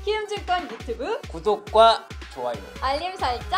키움증권 유튜브 구독과 좋아요, 알림 설정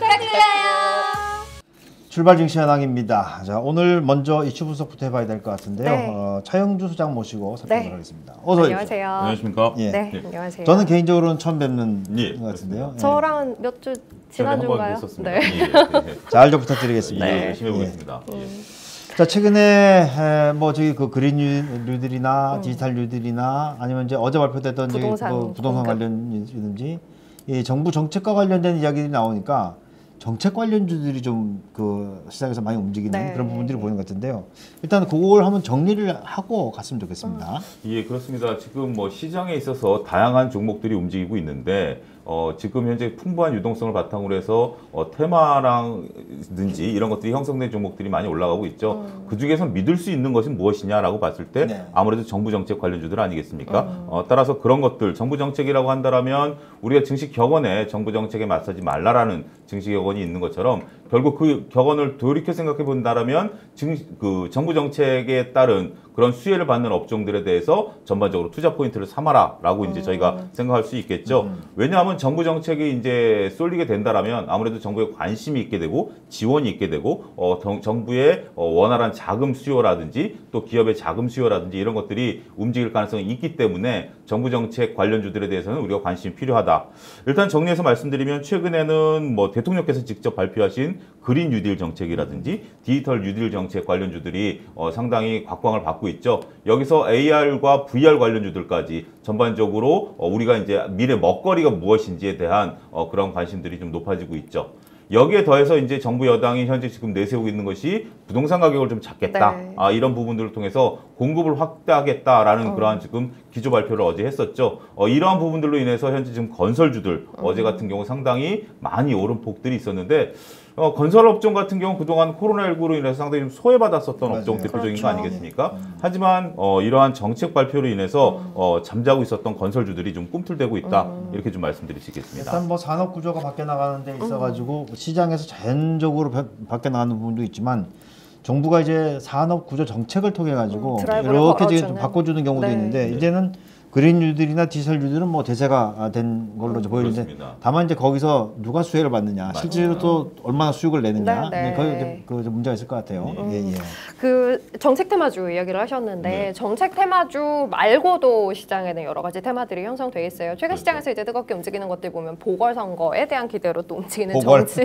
부탁드려요. 출발 증시 현황입니다. 자, 오늘 먼저 이슈 분석부터 해봐야 될 것 같은데요. 네. 차영주 소장 모시고 살펴보도록 네. 하겠습니다. 어서 오십시오. 안녕하세요. 안녕하십니까? 예. 네, 안녕하세요. 저는 개인적으로는 처음 뵙는 예, 것 같은데요. 예. 저랑 몇 주 지난주인가요? 네. 잘 좀 부탁드리겠습니다. 네. 네. 열심히 해보겠습니다. 자, 최근에 뭐 저기 그 그린 뉴딜이나 디지털 뉴딜이나 아니면 이제 어제 발표됐던 저기 부동산 관련이든지 이 정부 정책과 관련된 이야기들이 나오니까 정책 관련주들이 좀 그 시장에서 많이 움직이는 네. 그런 부분들이 보이는 것 같은데요. 일단 그걸 한번 정리를 하고 갔으면 좋겠습니다. 예, 그렇습니다. 지금 뭐 시장에 있어서 다양한 종목들이 움직이고 있는데 지금 현재 풍부한 유동성을 바탕으로 해서 테마랑든지 이런 것들이 형성된 종목들이 많이 올라가고 있죠. 그 중에서 믿을 수 있는 것이 무엇이냐라고 봤을 때 네. 아무래도 정부 정책 관련주들 아니겠습니까? 따라서 그런 것들 정부 정책이라고 한다라면 우리가 증시격언에 정부 정책에 맞서지 말라라는 증시격언이 있는 것처럼 결국 그 격언을 돌이켜 생각해 본다라면 그 정부 정책에 따른 그런 수혜를 받는 업종들에 대해서 전반적으로 투자 포인트를 삼아라라고 이제 저희가 생각할 수 있겠죠. 왜냐하면 정부 정책이 이제 쏠리게 된다라면 아무래도 정부에 관심이 있게 되고 지원이 있게 되고 정부의 원활한 자금 수요라든지 또 기업의 자금 수요라든지 이런 것들이 움직일 가능성이 있기 때문에 정부 정책 관련주들에 대해서는 우리가 관심이 필요하다. 일단 정리해서 말씀드리면 최근에는 뭐 대통령께서 직접 발표하신 그린 뉴딜 정책이라든지 디지털 뉴딜 정책 관련주들이 상당히 각광을 받고 있죠. 여기서 AR과 VR 관련주들까지 전반적으로 우리가 이제 미래 먹거리가 무엇인지에 대한 그런 관심들이 좀 높아지고 있죠. 여기에 더해서 이제 정부 여당이 현재 지금 내세우고 있는 것이 부동산 가격을 좀 잡겠다. 네. 이런 부분들을 통해서 공급을 확대하겠다라는 그러한 지금 기조 발표를 어제 했었죠. 이러한 부분들로 인해서 현재 지금 건설주들 어제 같은 경우 상당히 많이 오른 폭들이 있었는데 건설 업종 같은 경우 그동안 코로나19로 인해서 상당히 좀 소외받았었던 맞아요. 업종 대표적인 그렇죠. 거 아니겠습니까? 하지만 이러한 정책 발표로 인해서 잠자고 있었던 건설주들이 좀 꿈틀대고 있다. 이렇게 좀 말씀드릴 수 있겠습니다. 일단 뭐 산업 구조가 바뀌어 나가는 데 있어가지고 시장에서 자연적으로 바뀌어 나가는 부분도 있지만 정부가 이제 산업 구조 정책을 통해 가지고 드라이브를 이렇게 걸어주는. 좀 바꿔주는 경우도 네. 있는데 이제는 그린 뉴딜이나 디지털 뉴딜은 뭐 대세가 된 걸로 보이는데 그렇습니다. 다만 이제 거기서 누가 수혜를 받느냐, 실제로 또 얼마나 수익을 내느냐, 네, 네. 거기 그 문제가 있을 것 같아요. 예, 예. 그 정책 테마주 이야기를 하셨는데 네. 정책 테마주 말고도 시장에는 여러 가지 테마들이 형성돼 있어요. 최근 시장에서 이제 뜨겁게 움직이는 것들 보면 보궐선거에 대한 기대로 또 움직이는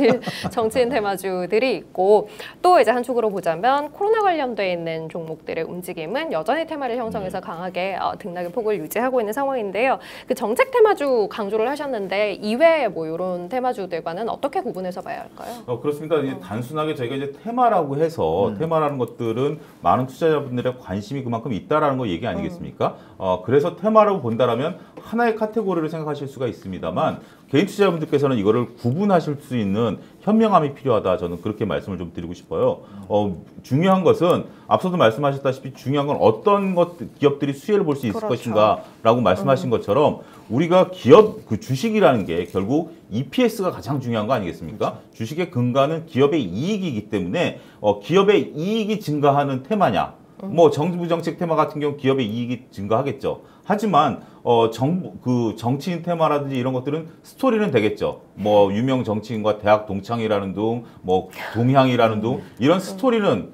정치인 테마주들이 있고 또 이제 한 축으로 보자면 코로나 관련돼 있는 종목들의 움직임은 여전히 테마를 형성해서 강하게 등락의 폭을 유지하고 있는 상황인데요. 그 정책 테마주 강조를 하셨는데 이외에 뭐 이런 테마주들과는 어떻게 구분해서 봐야 할까요? 그렇습니다. 이제 단순하게 저희가 이제 테마라고 해서 테마라는 것들은 많은 투자자분들의 관심이 그만큼 있다라는 거 얘기 아니겠습니까? 그래서 테마라고 본다라면 하나의 카테고리를 생각하실 수가 있습니다만 개인 투자자분들께서는 이거를 구분하실 수 있는 현명함이 필요하다. 저는 그렇게 말씀을 좀 드리고 싶어요. 중요한 것은 앞서도 말씀하셨다시피 중요한 건 어떤 기업들이 수혜를 볼 수 있을 그렇죠. 것인가라고 말씀하신 것처럼 우리가 기업 그 주식이라는 게 결국 EPS가 가장 중요한 거 아니겠습니까? 그렇죠. 주식의 근간은 기업의 이익이기 때문에 기업의 이익이 증가하는 테마냐? 뭐 정부 정책 테마 같은 경우 기업의 이익이 증가하겠죠. 하지만 그 정치인 테마라든지 이런 것들은 스토리는 되겠죠. 뭐 유명 정치인과 대학 동창이라는 둥, 뭐 동향이라는 둥 이런 스토리는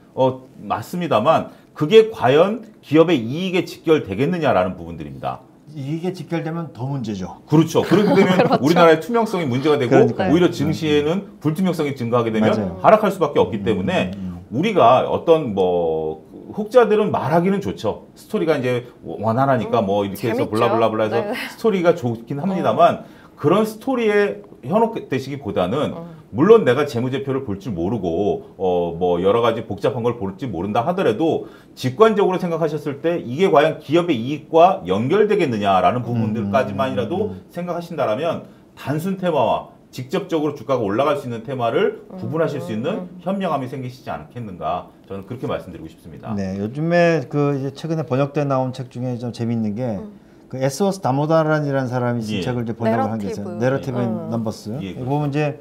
맞습니다만 그게 과연 기업의 이익에 직결되겠느냐라는 부분들입니다. 이게 직결되면 더 문제죠. 그렇죠. 그렇게 되면 그렇죠. 우리나라의 투명성이 문제가 되고 그러니까요. 오히려 증시에는 불투명성이 증가하게 되면 맞아요. 하락할 수밖에 없기 때문에 우리가 어떤 뭐 혹자들은 말하기는 좋죠. 스토리가 이제 원활하니까 뭐 이렇게 해서 재밌죠. 블라블라블라 해서 네. 스토리가 좋긴 합니다만 그런 스토리에 현혹되시기보다는 물론 내가 재무제표를 볼 줄 모르고 뭐 여러 가지 복잡한 걸 볼지 모른다 하더라도 직관적으로 생각하셨을 때 이게 과연 기업의 이익과 연결되겠느냐라는 부분들까지만이라도 생각하신다라면 단순 테마와 직접적으로 주가가 올라갈 수 있는 테마를 구분하실 수 있는 현명함이 생기시지 않겠는가 저는 그렇게 말씀드리고 싶습니다. 네, 요즘에 그 이제 최근에 번역돼 나온 책 중에 좀 재미있는 게 그 에스워스 다모다란이라는 사람이 쓴 예. 책을 이제 번역을 한 게 있어요. 내러티브 넘버스. 예, 그렇죠. 보면 이제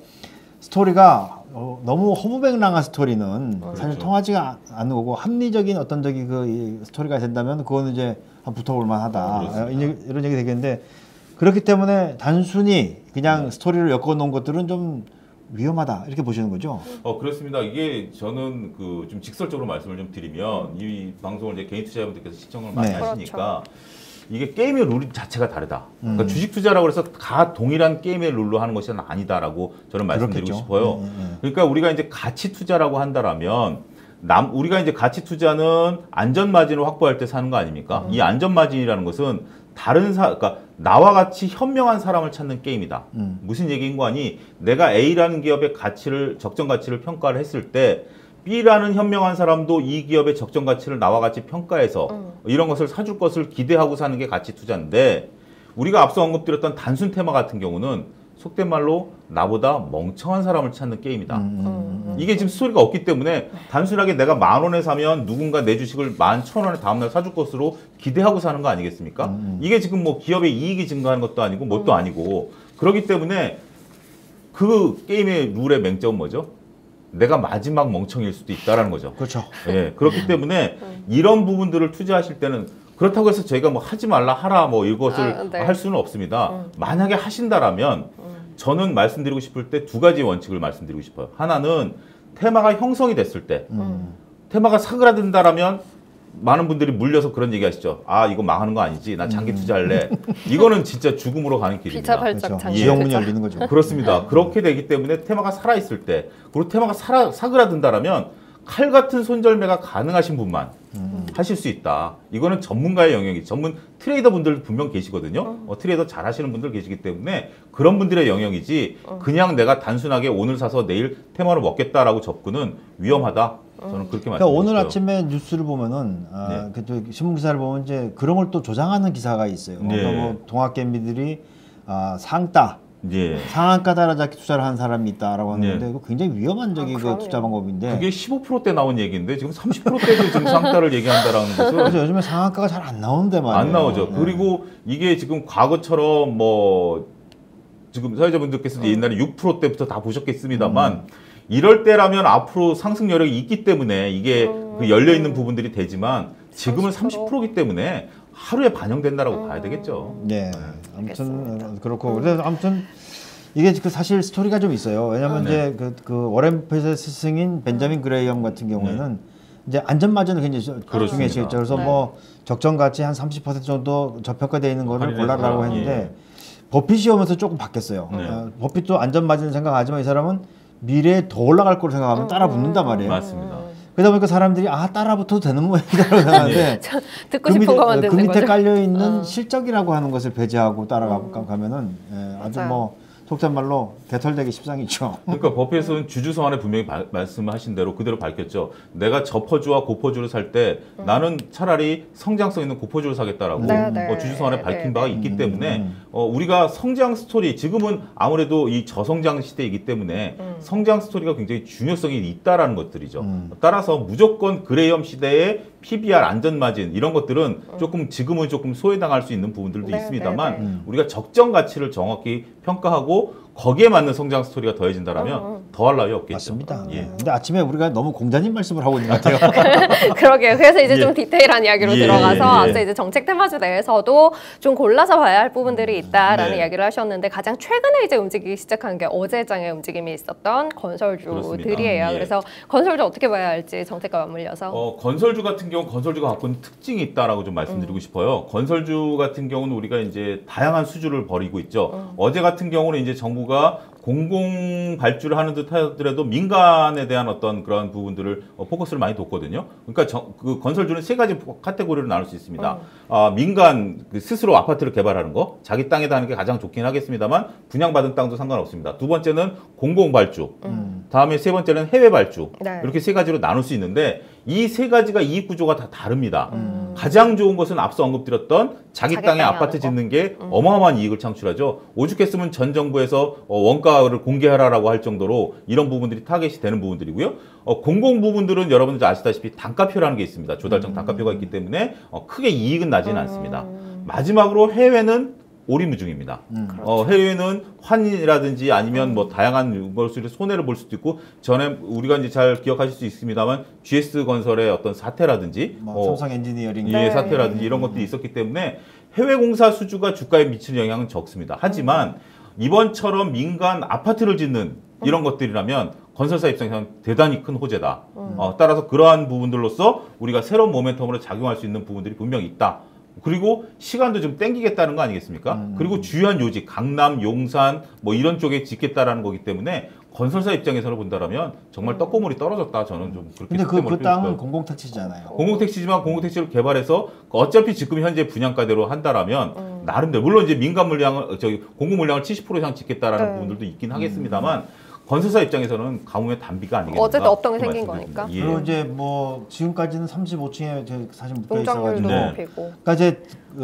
스토리가 너무 허무맹랑한 스토리는 사실 그렇죠. 통하지가 않는 거고 합리적인 어떤 저기 그 이 스토리가 된다면 그거는 이제 붙어볼 만하다. 그렇습니다. 이런 얘기 되겠는데 그렇기 때문에 단순히 그냥 스토리를 엮어놓은 것들은 좀 위험하다 이렇게 보시는 거죠? 그렇습니다. 이게 저는 그 좀 직설적으로 말씀을 좀 드리면 이 방송을 이제 개인 투자자분들께서 시청을 많이 네. 하시니까 이게 게임의 룰 자체가 다르다. 그러니까 주식 투자라고 해서 다 동일한 게임의 룰로 하는 것은 아니다라고 저는 말씀드리고 그렇겠죠. 싶어요. 그러니까 우리가 이제 가치 투자라고 한다라면 우리가 이제 가치 투자는 안전 마진을 확보할 때 사는 거 아닙니까? 이 안전 마진이라는 것은 그러니까 나와 같이 현명한 사람을 찾는 게임이다. 무슨 얘기인 거 아니? 내가 A라는 기업의 가치를 적정 가치를 평가를 했을 때 B라는 현명한 사람도 이 기업의 적정 가치를 나와 같이 평가해서 이런 것을 사줄 것을 기대하고 사는 게 가치 투자인데 우리가 앞서 언급드렸던 단순 테마 같은 경우는 속된 말로 나보다 멍청한 사람을 찾는 게임이다. 이게 지금 스토리가 없기 때문에 단순하게 내가 10,000원에 사면 누군가 내 주식을 11,000원에 다음날 사줄 것으로 기대하고 사는 거 아니겠습니까? 이게 지금 뭐 기업의 이익이 증가하는 것도 아니고 뭣도 아니고 그렇기 때문에 그 게임의 룰의 맹점은 뭐죠? 내가 마지막 멍청일 수도 있다라는 거죠. 그렇죠. 예, 그렇기 때문에 이런 부분들을 투자하실 때는 그렇다고 해서 저희가 뭐 하지 말라 하라 뭐 이것을 네. 할 수는 없습니다. 만약에 하신다라면 저는 말씀드리고 싶을 때 두 가지 원칙을 말씀드리고 싶어요. 하나는 테마가 형성이 됐을 때 테마가 사그라든다라면 많은 분들이 물려서 그런 얘기 하시죠. 아 이거 망하는 거 아니지. 나 장기 투자할래. 이거는 진짜 죽음으로 가는 길입니다. 비자발적 그렇죠. 장기 지형문이 투자. 열리는 거죠. 그렇습니다. 그렇게 되기 때문에 테마가 살아있을 때 그리고 테마가 사그라든다라면 칼 같은 손절매가 가능하신 분만 하실 수 있다. 이거는 전문가의 영역이 전문 트레이더 분들 분명 계시거든요. 트레이더 잘 하시는 분들 계시기 때문에 그런 분들의 영역이지 그냥 내가 단순하게 오늘 사서 내일 테마로 먹겠다라고 접근은 위험하다. 저는 그렇게 그러니까 말씀드리고 오늘 싶어요. 아침에 뉴스를 보면은 네. 그 신문 기사를 보면 이제 그런 걸 또 조장하는 기사가 있어요. 네. 그러니까 뭐 동학개미들이 상따 예. 상한가 따라잡기 투자를 한 사람이 있다라고 하는데 네. 이거 굉장히 위험한적인 그 그럼요. 투자 방법인데 그게 15%대 나온 얘기인데 지금 30%대도 지금 상따를 얘기한다라는 것은 그래서 요즘에 상한가가 잘 안 나오는데 말이에요. 안 나오죠. 네. 그리고 이게 지금 과거처럼 뭐 지금 사회자분들께서도 옛날에 6%대부터 다 보셨겠습니다만 이럴 때라면 앞으로 상승 여력이 있기 때문에 이게 그 열려 있는 부분들이 되지만 지금은 30%이기 때문에 하루에 반영된다라고 봐야 되겠죠. 네, 아무튼 그렇고 그래서 아무튼 이게 그 사실 스토리가 좀 있어요. 왜냐하면 네. 이제 그 워렌 버핏의 스승인 벤자민 그레이엄 같은 경우에는 이제 안전 마진을 굉장히 중요시했죠. 그래서 네. 뭐 적정 가치 한 30% 정도 저평가되어 있는 거를 할인해서, 골라라고 했는데 버핏이 오면서 조금 바뀌었어요. 네. 버핏도 안전 마진을 생각하지만 이 사람은 미래에 더 올라갈 거로 생각하면 따라 붙는단 말이에요. 맞습니다. 그러다 보니까 사람들이 따라 붙어도 되는 모양이라고 생각하는데 듣고 싶은 것만 그 듣는 밑에 거죠. 깔려 있는 실적이라고 하는 것을 배제하고 따라가면은 아주 맞아요. 뭐 속된 말로 개털되기 십상이죠. 그러니까 버핏은 주주 서한에 분명히 말씀하신 대로 그대로 밝혔죠. 내가 저퍼주와 고퍼주를 살 때 나는 차라리 성장성 있는 고퍼주를 사겠다라고 네, 네. 주주 서한에 밝힌 네, 바가 있기 때문에 우리가 성장 스토리 지금은 아무래도 이 저성장 시대이기 때문에 성장 스토리가 굉장히 중요성이 있다라는 것들이죠. 따라서 무조건 그레이엄 시대의 PBR 안전마진 이런 것들은 조금 지금은 조금 소외당할 수 있는 부분들도 네, 있습니다만 네, 네. 우리가 적정 가치를 정확히 평가하고 거기에 맞는 성장 스토리가 더해진다라면 더할 나위 없겠죠. 맞습니다. 예. 근데 아침에 우리가 너무 공자님 말씀을 하고 있는 것 같아요. 그러게요. 그래서 이제 예. 좀 디테일한 이야기로 예, 들어가서 예, 예. 앞서 이제 정책 테마주 내에서도 좀 골라서 봐야 할 부분들이 있다라는 네. 이야기를 하셨는데 가장 최근에 이제 움직이기 시작한 게 어제장의 움직임이 있었던 건설주들이에요. 그렇습니다. 예. 그래서 건설주 어떻게 봐야 할지 정책과 맞물려서 건설주 같은 경우 건설주가 갖고 있는 특징이 있다라고 좀 말씀드리고 싶어요. 건설주 같은 경우는 우리가 이제 다양한 수주를 벌이고 있죠. 어제 같은 경우는 이제 정부가 공공 발주를 하는 듯 하더라도 민간에 대한 어떤 그런 부분들을 포커스를 많이 뒀거든요. 그러니까 그 건설주는 세 가지 카테고리로 나눌 수 있습니다. 민간 스스로 아파트를 개발하는 거, 자기 땅에다 하는 게 가장 좋긴 하겠습니다만 분양받은 땅도 상관없습니다. 두 번째는 공공 발주, 다음에 세 번째는 해외 발주. 네. 이렇게 세 가지로 나눌 수 있는데 이 세 가지가 이익 구조가 다 다릅니다. 가장 좋은 것은 앞서 언급드렸던 자기 땅에 아파트 짓는 게 어마어마한 이익을 창출하죠. 오죽했으면 전 정부에서 원가를 공개하라라고 할 정도로 이런 부분들이 타겟이 되는 부분들이고요. 공공 부분들은 여러분들 아시다시피 단가표라는 게 있습니다. 조달청 단가표가 있기 때문에 크게 이익은 나지는 않습니다. 마지막으로 해외는 오리무중입니다. 해외는 환이라든지 아니면 뭐 다양한 것으로 손해를 볼 수도 있고 전에 우리가 이제 잘 기억하실 수 있습니다만 GS 건설의 어떤 사태라든지 삼성 엔지니어링 예, 사태라든지 이런 것들이 있었기 때문에 해외 공사 수주가 주가에 미치는 영향은 적습니다. 하지만 이번처럼 민간 아파트를 짓는 이런 것들이라면 건설사 입장에서는 대단히 큰 호재다. 따라서 그러한 부분들로서 우리가 새로운 모멘텀으로 작용할 수 있는 부분들이 분명히 있다. 그리고 시간도 좀 땡기겠다는 거 아니겠습니까? 그리고 주요한 요지, 강남, 용산 뭐 이런 쪽에 짓겠다라는 거기 때문에 건설사 입장에서는 본다라면 정말 떡고물이 떨어졌다. 저는 좀 그렇게. 근데 그 땅은 공공택지잖아요. 공공택지지만 공공택지를 개발해서 어차피 지금 현재 분양가대로 한다라면 나름대로 물론 이제 민간 물량을 공공 물량을 70% 이상 짓겠다라는 부분들도 있긴 하겠습니다만. 건설사 입장에서는 가뭄의 단비가 아니겠는가. 어쨌든 업종이 생긴 거니까. 예. 그리고 이제 뭐 지금까지는 35층에 사실 묶여 농작물도 있어가지고, 높이고. 그러니까 이제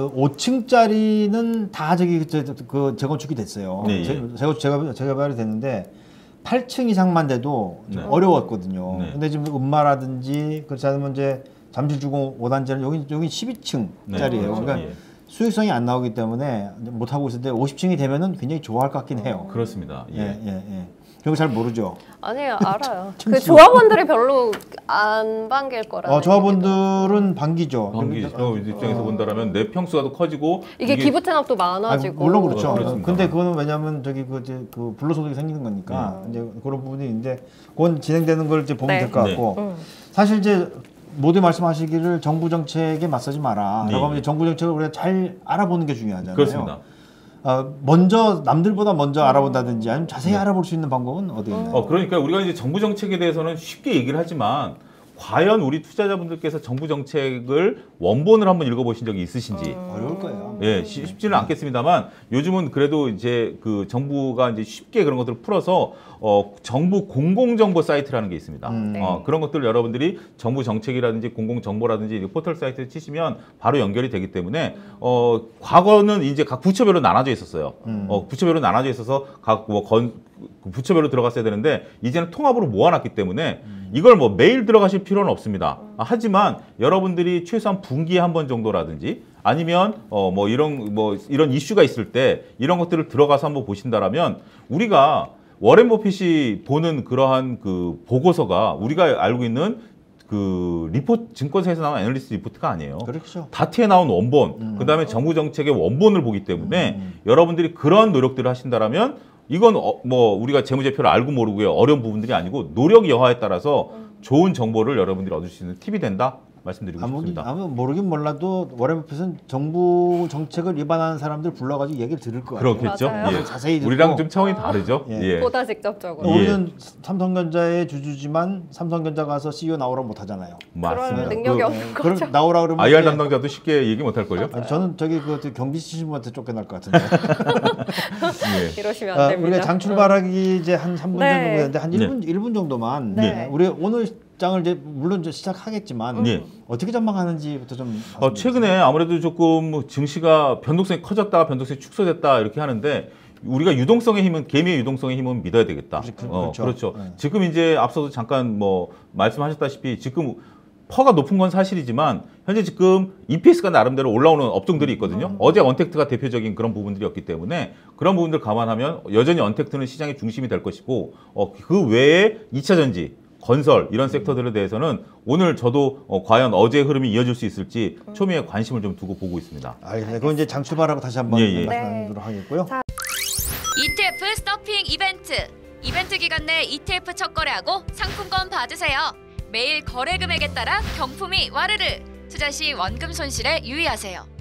5층짜리는 다 그 재건축이 됐어요. 네, 재개발이 됐는데 8층 이상만 돼도 좀 네. 어려웠거든요. 네. 근데 지금 음마라든지 그렇지 않으면 이제 잠실주공 5단지는 여기 12층짜리예요. 네, 그렇죠. 그러니까 예. 수익성이 안 나오기 때문에 못 하고 있었는데 50층이 되면은 굉장히 좋아할 것 같긴 해요. 그렇습니다. 예. 예. 그런 거 잘 모르죠. 아니에요, 알아요. 그 조합원들이 별로 안 반길 거라는. 조합원들은 반기죠. 입장에서 본다라면 내 평수가 더 커지고 이게 기부 체납도 많아지고. 물론 그렇죠. 그렇습니다. 근데 그거는 왜냐하면 그 불로소득이 생기는 거니까 이제 그런 부분이 있는데 그건 진행되는 걸 이제 보면 네. 될 것 같고 사실 이제 모두 말씀하시기를 정부 정책에 맞서지 마라. 네. 라고 하면 이제 정부 정책을 우리가 잘 알아보는 게 중요하잖아요. 그렇습니다. 먼저 남들보다 먼저 알아본다든지 아니면 자세히 알아볼 수 있는 방법은 어디 있나요? 그러니까 우리가 이제 정부 정책에 대해서는 쉽게 얘기를 하지만 과연 우리 투자자분들께서 정부 정책을 원본을 한번 읽어보신 적이 있으신지 어려울 거예요. 예, 쉽지는 않겠습니다만 요즘은 그래도 이제 그 정부가 이제 쉽게 그런 것들을 풀어서 정부 공공정보 사이트라는 게 있습니다. 그런 것들 여러분들이 정부 정책이라든지 공공정보라든지 포털 사이트에 치시면 바로 연결이 되기 때문에 과거는 이제 각 부처별로 나눠져 있었어요. 부처별로 나눠져 있어서 각 부처별로 들어갔어야 되는데 이제는 통합으로 모아놨기 때문에 이걸 뭐 매일 들어가실 필요는 없습니다. 하지만 여러분들이 최소한 분기에 한 번 정도라든지 아니면 이런 이슈가 있을 때 이런 것들을 들어가서 한번 보신다라면 우리가 워렌 버핏이 보는 그러한 그 보고서가 우리가 알고 있는 그 리포트 증권사에서 나온 애널리스트 리포트가 아니에요. 그렇죠. 다트에 나온 원본, 그다음에 정부 정책의 원본을 보기 때문에 여러분들이 그런 노력들을 하신다라면 이건 우리가 재무제표를 알고 모르고요 어려운 부분들이 아니고 노력 여하에 따라서 좋은 정보를 여러분들이 얻을 수 있는 팁이 된다 말씀드리고 싶습니다. 아무 모르긴 몰라도 워렌 버핏은 정부 정책을 위반하는 사람들 불러가지고 얘기를 들을 것 같아요. 그렇겠죠. 맞아요. 예. 자세히 듣고. 우리랑 좀 차원이 다르죠. 예. 예. 보다 직접적으로. 예. 우리는 삼성전자의 주주지만 삼성전자 가서 CEO 나오라 못 하잖아요. 맞습니다. 그럴 능력이 없는 그럼 거죠. 나오라 그러면 IR 이제- 담당자도 쉽게 얘기 못 할 걸요. 아니, 저는 그 경비 치신분한테 쫓겨날 것 같은데. 예. 이러시면 안 됩니다. 우리가 장 출발하기 이제 한 3분 정도 네. 됐는데 한 1분 정도만 네. 우리 오늘 장을 이제 물론 이제 시작하겠지만 네. 어떻게 전망하는지부터 좀 최근에 아무래도 조금 증시가 변동성이 커졌다, 변동성이 축소됐다 이렇게 하는데 우리가 유동성의 힘은 개미의 유동성의 힘은 믿어야 되겠다. 그렇죠. 그렇죠. 네. 지금 이제 앞서도 잠깐 말씀하셨다시피 지금 퍼가 높은 건 사실이지만 현재 지금 EPS가 나름대로 올라오는 업종들이 있거든요. 어제 언택트가 대표적인 그런 부분들이었기 때문에 그런 부분들 감안하면 여전히 언택트는 시장의 중심이 될 것이고 그 외에 2차 전지 건설 이런 섹터들에 대해서는 오늘 저도 과연 어제의 흐름이 이어질 수 있을지 초미에 관심을 좀 두고 보고 있습니다. 알겠습니다. 그건 이제 장 출발하고 다시 한번 예. 말씀드리도록 하겠고요. ETF 스토핑 이벤트 기간 내 ETF 첫 거래하고 상품권 받으세요. 매일 거래 금액에 따라 경품이 와르르. 투자 시 원금 손실에 유의하세요.